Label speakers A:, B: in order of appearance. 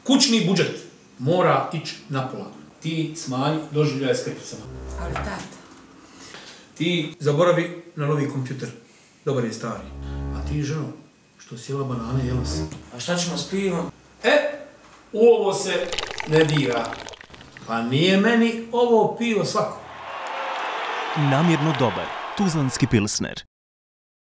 A: Kućni budžet mora ići napola. Ti smanji doživljaje s krpicama.
B: Ali tata.
A: Ti zaboravi na novi kompjuter. Dobar je stari. A ti, ženo, što si jela banane, jela si.
B: A šta ćemo s pivom?
A: U ovo se ne dira. Pa nije meni ovo pivo svako.
C: Namjerno dobar, tuzlanski pilsner.